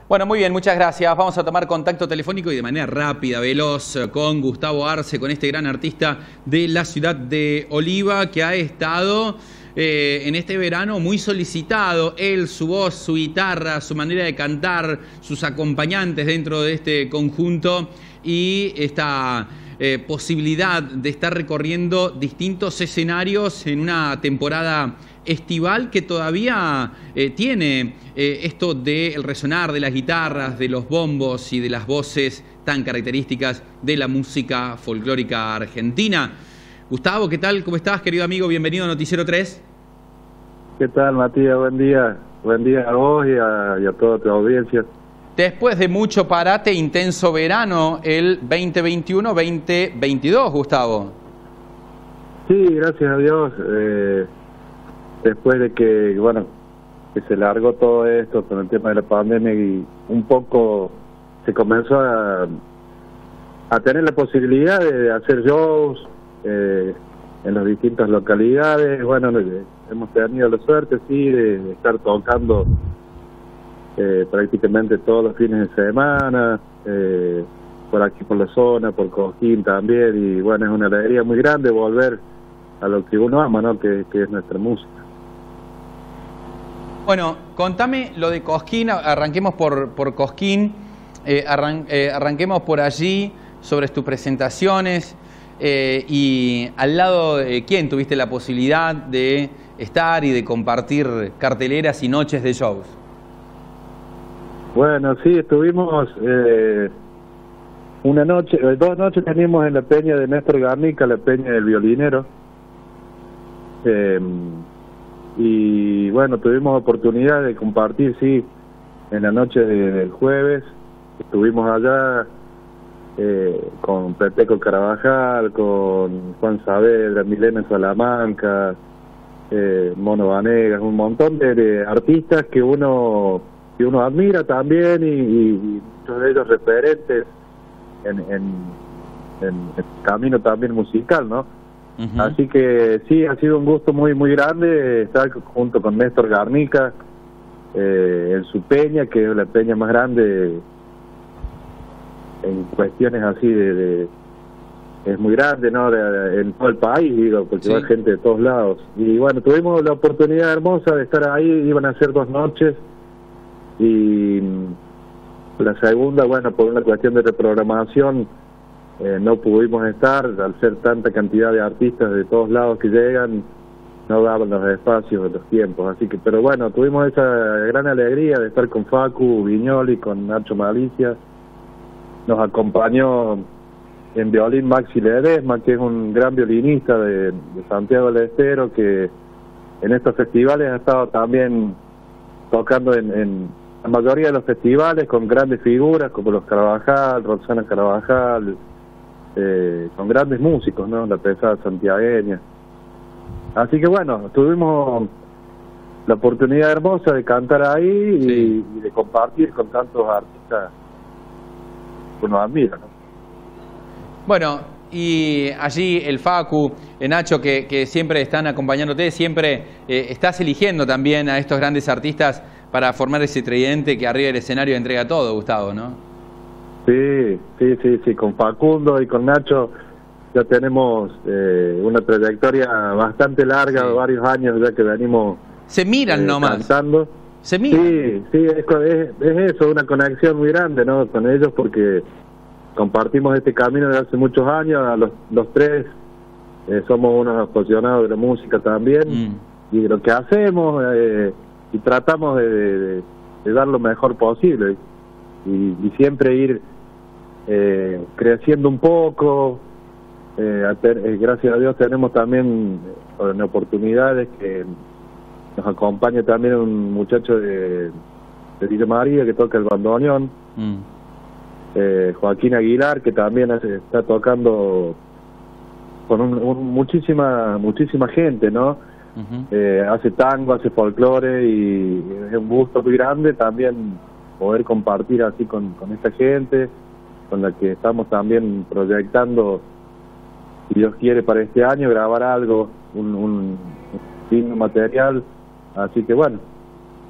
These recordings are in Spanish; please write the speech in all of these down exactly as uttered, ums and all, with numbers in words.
Bueno, muy bien, muchas gracias. Vamos a tomar contacto telefónico y de manera rápida, veloz, con Gustavo Arce, con este gran artista de la ciudad de Oliva, que ha estado eh, en este verano muy solicitado. Él, su voz, su guitarra, su manera de cantar, sus acompañantes dentro de este conjunto y esta eh, posibilidad de estar recorriendo distintos escenarios en una temporada estival que todavía eh, tiene eh, esto del resonar de las guitarras, de los bombos y de las voces tan características de la música folclórica argentina. Gustavo, ¿qué tal? ¿Cómo estás, querido amigo? Bienvenido a Noticiero tres. ¿Qué tal, Matías? Buen día. Buen día a vos y a, y a toda tu audiencia. Después de mucho parate, intenso verano, el veinte veintiuno veinte veintidós, Gustavo. Sí, gracias a Dios. Eh... Después de que, bueno, que se largó todo esto con el tema de la pandemia y un poco se comenzó a, a tener la posibilidad de hacer shows eh, en las distintas localidades. Bueno, hemos tenido la suerte, sí, de, de estar tocando eh, prácticamente todos los fines de semana, eh, por aquí por la zona, por Cosquín también, y bueno, es una alegría muy grande volver a lo que uno ama, ¿no? Que, que es nuestra música. Bueno, contame lo de Cosquín, arranquemos por, por Cosquín, eh, arran, eh, arranquemos por allí, sobre tus presentaciones eh, y al lado de quién tuviste la posibilidad de estar y de compartir carteleras y noches de shows. Bueno, sí, estuvimos eh, una noche, dos noches teníamos en la peña de Néstor Garnica, la peña del violinero. Eh, Y bueno, tuvimos oportunidad de compartir, sí, en la noche de, del jueves. Estuvimos allá eh, con Peteco Carabajal, con Juan Saavedra, Milena Salamanca, eh, Mono Vanegas, un montón de, de artistas que uno que uno admira también y, y muchos de ellos referentes en, en, en el camino también musical, ¿no? Uh-huh. Así que sí, ha sido un gusto muy muy grande estar junto con Néstor Garnica eh, en su peña, que es la peña más grande en cuestiones así de, de es muy grande, ¿no? De, de, en todo el país, digo, porque sí, va gente de todos lados. Y bueno, tuvimos la oportunidad hermosa de estar ahí. Iban a ser dos noches y la segunda, bueno, por una cuestión de reprogramación Eh, no pudimos estar, al ser tanta cantidad de artistas de todos lados que llegan, no daban los espacios, los tiempos, así que, pero bueno, tuvimos esa gran alegría de estar con Facu Viñoli, con Nacho Malicia. Nos acompañó en violín Maxi Ledesma, que es un gran violinista de, de Santiago del Estero, que en estos festivales ha estado también tocando en, en la mayoría de los festivales con grandes figuras como los Carabajal, Roxana Carabajal, Eh, con grandes músicos, ¿no? La pesada santiagueña. Así que bueno, tuvimos la oportunidad hermosa de cantar ahí y, sí, y de compartir con tantos artistas que uno admira, ¿no? Bueno, y allí el Facu, el Nacho, que, que siempre están acompañándote, siempre eh, estás eligiendo también a estos grandes artistas para formar ese tridente que arriba del escenario entrega todo, Gustavo, ¿no? Sí, sí, sí, sí, con Facundo y con Nacho ya tenemos eh, una trayectoria bastante larga, sí, varios años ya que venimos se miran eh, nomás cantando. Se miran. Sí, sí, es, es, es eso, una conexión muy grande, ¿no? Con ellos, porque compartimos este camino de hace muchos años, a los, los tres eh, somos unos apasionados de la música también, mm. y de lo que hacemos, eh, y tratamos de, de, de dar lo mejor posible, y, y siempre ir Eh, creciendo un poco. eh, a ter, eh, gracias a Dios tenemos también eh, oportunidades que nos acompaña también un muchacho de, de Villa María que toca el bandoneón, mm. eh, Joaquín Aguilar, que también hace, está tocando con un, un, muchísima muchísima gente, ¿no? Uh-huh. eh, hace tango, hace folclore y es un gusto muy grande también poder compartir así con, con esta gente con la que estamos también proyectando, si Dios quiere, para este año, grabar algo, un, un, un material, así que bueno,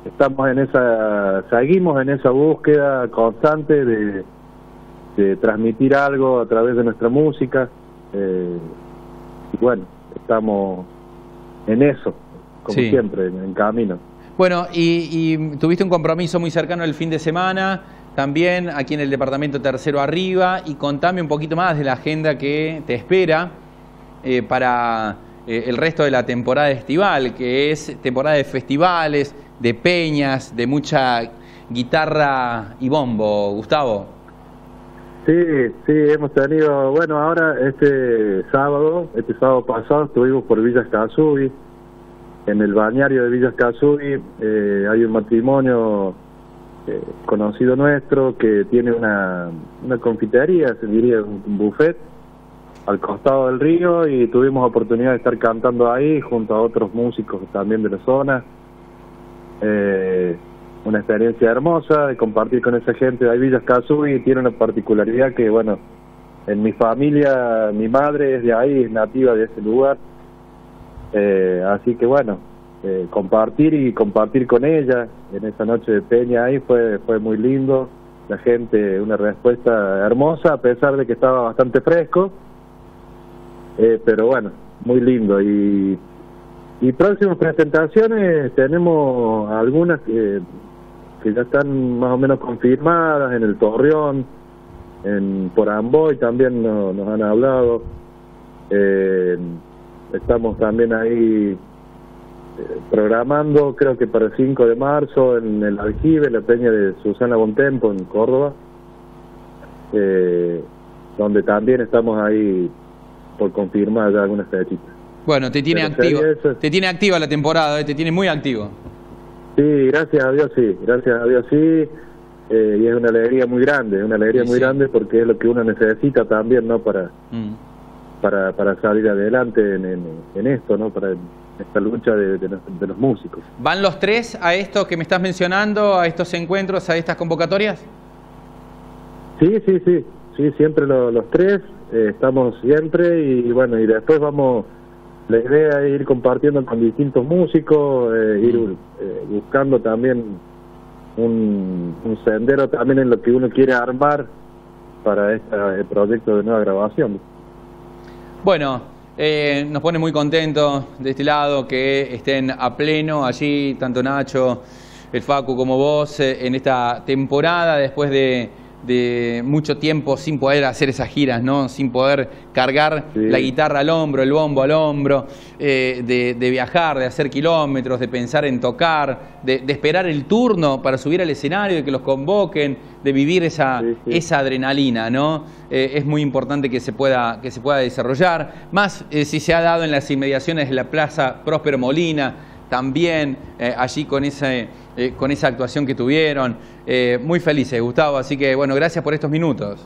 estamos en esa, seguimos en esa búsqueda constante de, de transmitir algo a través de nuestra música, eh, y bueno, estamos en eso, como sí. siempre, en, en camino. Bueno, y, y tuviste un compromiso muy cercano el fin de semana, también aquí en el departamento Tercero Arriba, y contame un poquito más de la agenda que te espera eh, para eh, el resto de la temporada estival, que es temporada de festivales, de peñas, de mucha guitarra y bombo, Gustavo. Sí, sí, hemos tenido, bueno, ahora este sábado, este sábado pasado estuvimos por Villa Escazú. En el balneario de Villa Escazú eh, hay un matrimonio eh, conocido nuestro que tiene una, una confitería, se diría un buffet, al costado del río, y tuvimos oportunidad de estar cantando ahí junto a otros músicos también de la zona. Eh, una experiencia hermosa de compartir con esa gente de ahí. Villa Escazú y tiene una particularidad que, bueno, en mi familia, mi madre es de ahí, es nativa de ese lugar. Eh, así que bueno, eh, compartir y compartir con ella en esa noche de peña ahí fue fue muy lindo. La gente, una respuesta hermosa, a pesar de que estaba bastante fresco, eh, pero bueno, muy lindo. Y, y próximas presentaciones tenemos algunas que, que ya están más o menos confirmadas en el Torreón, en por Amboy también no, nos han hablado. Eh, Estamos también ahí eh, programando, creo que para el cinco de marzo, en el Aljibe, la peña de Susana Bontempo, en Córdoba, eh, donde también estamos ahí por confirmar ya algunas fechitas. Bueno, te tiene activo, te tiene activa la temporada, ¿eh? Te tiene muy activo. Sí, gracias a Dios sí, gracias a Dios sí, eh, y es una alegría muy grande, una alegría sí, muy sí. grande porque es lo que uno necesita también, ¿no? Para... Mm. Para, para salir adelante en, en, en esto, ¿no? Para esta lucha de, de, los, de los músicos. ¿Van los tres a esto que me estás mencionando, a estos encuentros, a estas convocatorias? Sí, sí, sí, sí, siempre lo, los tres, eh, estamos siempre y bueno, y después vamos, la idea es ir compartiendo con distintos músicos, eh, ir eh, buscando también un, un sendero también en lo que uno quiere armar para esta, el proyecto de nueva grabación. Bueno, eh, nos pone muy contentos de este lado que estén a pleno allí, tanto Nacho, el Facu como vos, eh, en esta temporada, después de, de mucho tiempo sin poder hacer esas giras, ¿no? Sin poder cargar sí. la guitarra al hombro, el bombo al hombro, eh, de, de viajar, de hacer kilómetros, de pensar en tocar, de, de esperar el turno para subir al escenario, de que los convoquen, de vivir esa, sí, sí. esa adrenalina, ¿no? Eh, es muy importante que se pueda, que se pueda desarrollar, más eh, si se ha dado en las inmediaciones de la Plaza Próspero Molina, también eh, allí con, ese, eh, con esa actuación que tuvieron. Eh, muy felices, Gustavo, así que bueno, gracias por estos minutos.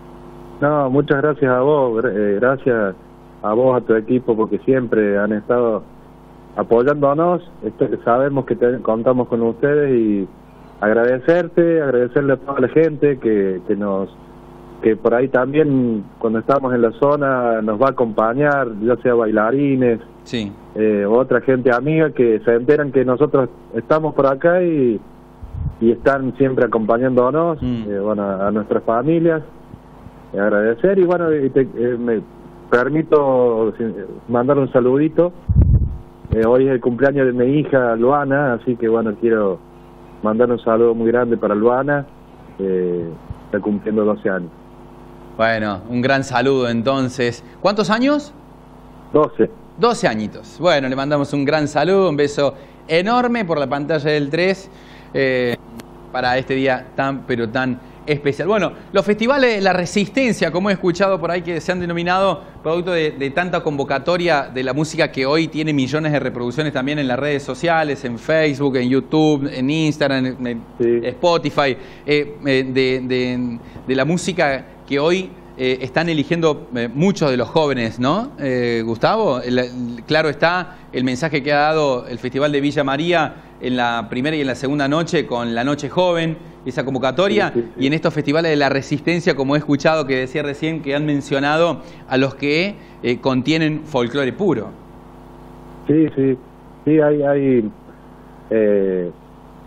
No, muchas gracias a vos, eh, gracias a vos, a tu equipo, porque siempre han estado apoyándonos. Esto, sabemos que te, contamos con ustedes y agradecerte, agradecerle a toda la gente que, que nos que por ahí también cuando estamos en la zona nos va a acompañar, ya sea bailarines, sí. eh, otra gente amiga que se enteran que nosotros estamos por acá y, y están siempre acompañándonos, mm. eh, bueno, a, a nuestras familias, eh, agradecer y bueno, y te, eh, me permito mandar un saludito. Eh, hoy es el cumpleaños de mi hija Luana, así que bueno, quiero mandar un saludo muy grande para Luana, eh, está cumpliendo doce años. Bueno, un gran saludo entonces. ¿Cuántos años? doce. doce añitos. Bueno, le mandamos un gran saludo, un beso enorme por la pantalla del tres eh, para este día tan, pero tan especial. Bueno, los festivales La Resistencia, como he escuchado por ahí que se han denominado producto de, de tanta convocatoria de la música que hoy tiene millones de reproducciones también en las redes sociales, en Facebook, en YouTube, en Instagram, en, en sí. Spotify, eh, de, de, de la música que hoy eh, están eligiendo eh, muchos de los jóvenes, ¿no? Eh, Gustavo, el, el, claro está el mensaje que ha dado el Festival de Villa María en la primera y en la segunda noche con la Noche Joven, esa convocatoria, sí, sí, sí. Y en estos festivales de La Resistencia, como he escuchado que decía recién, que han mencionado a los que eh, contienen folclore puro. Sí, sí, sí, hay, hay eh,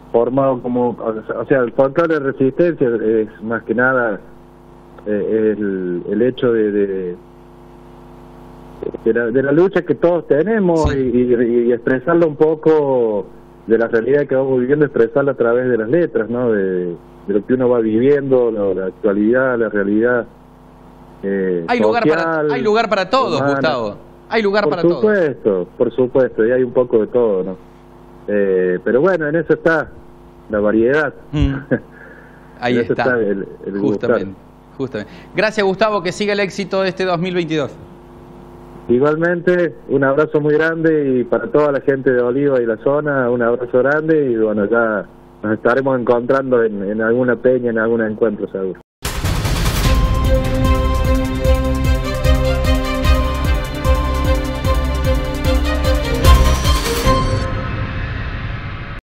formado como, o sea, el folclore de resistencia es más que nada eh, el, el hecho de, de, de, la, de la lucha que todos tenemos, sí. y, y, y expresarlo un poco de la realidad que vamos viviendo, expresarla a través de las letras, ¿no? De, de lo que uno va viviendo, la, la actualidad, la realidad. Eh, hay, social, lugar para, hay lugar para todos, humana. Gustavo. Hay lugar por para todos. Por supuesto, por supuesto, y hay un poco de todo, ¿no? Eh, pero bueno, en eso está la variedad. Mm. Ahí en está, eso está el, el justamente, justamente. Gracias, Gustavo, que siga el éxito de este dos mil veintidós. Igualmente, un abrazo muy grande, y para toda la gente de Oliva y la zona, un abrazo grande, y bueno, ya nos estaremos encontrando en, en alguna peña, en algún encuentro seguro.